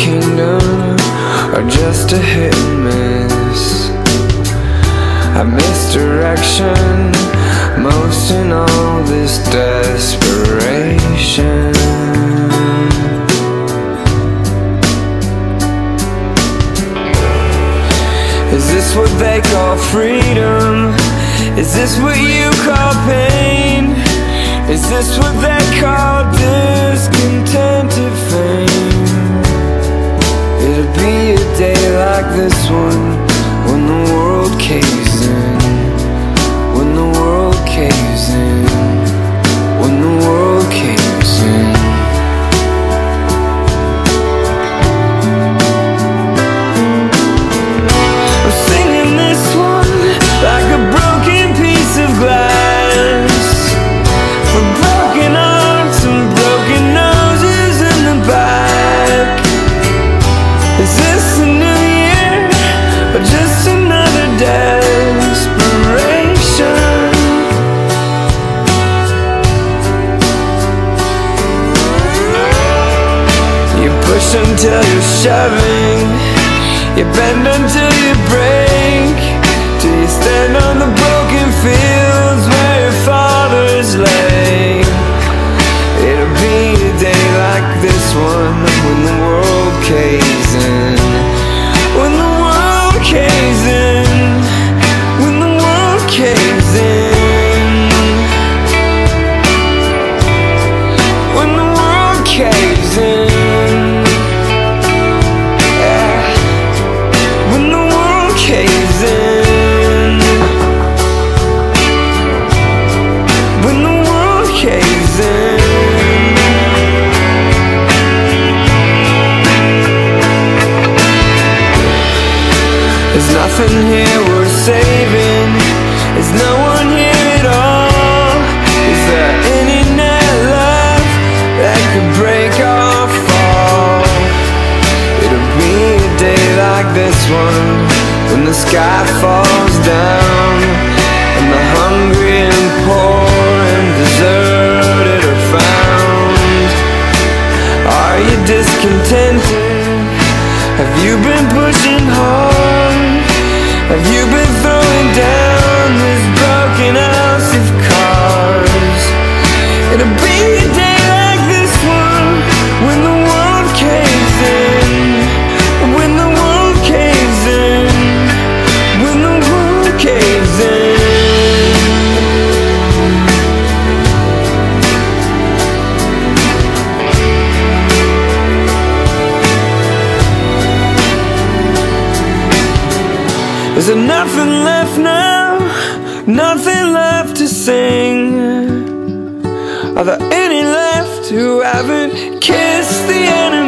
kingdom are just a hit and miss. I misdirection most in all this desperation. Is this what they call freedom? Is this what you call pain? Is this what they call discontented fame? It'll be a day like this one when the world caves in. When the world caves in. When the world caves in. I'm singing this one like a broken piece of glass, for broken arms and broken noses in the back. Is this a new year or just another desperation? You push until you're shoving, you bend until you break, till you stand on the broken fields where your fathers lay. It'll be a day like this one when the world caves in. When the world caves in. When the world caves in. When the world caves in. Yeah. When the world caves in. When the world caves in. There's nothing here worth saving. There's no one here at all. Is there any net left that could break our fall? It'll be a day like this one when the sky falls down and the hungry and poor and deserted are found. Are you discontented? Have you been pushing hard? Have you been throwing down this broken house of cards? It'll be a day like this one when the world caves in. When the world caves in. When the world caves in. Is there nothing left now? Nothing left to sing? Are there any left who haven't kissed the enemy?